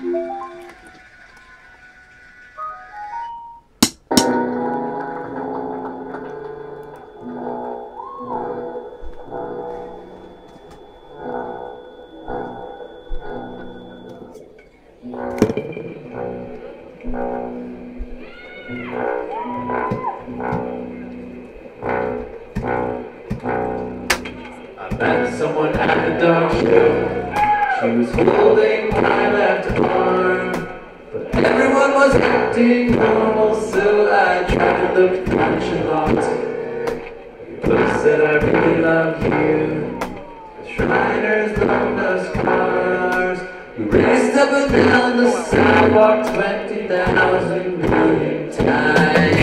I met someone at the dog show. She was holding my left arm, but everyone was acting normal, so I tried to look nonchalant. You both said I really love you. The Shriners loaned us cars. We raced up and down the sidewalk 20,000 million times.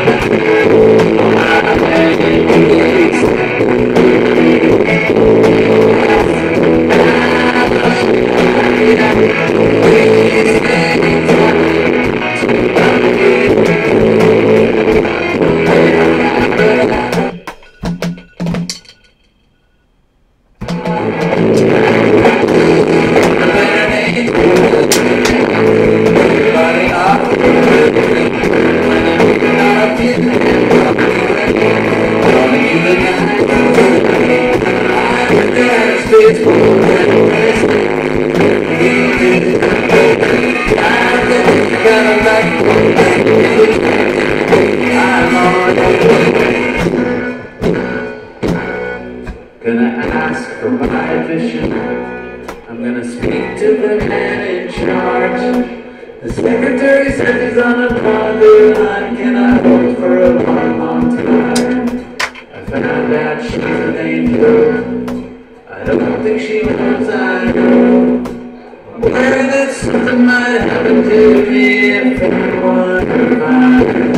Gonna ask for my vision. I'm gonna speak to the man in charge. The secretary says he's on another line. Can I hold for a long, long time? I found out she's an angel. I don't think she knows I know. I'm worried that something might happen to me if anyone finds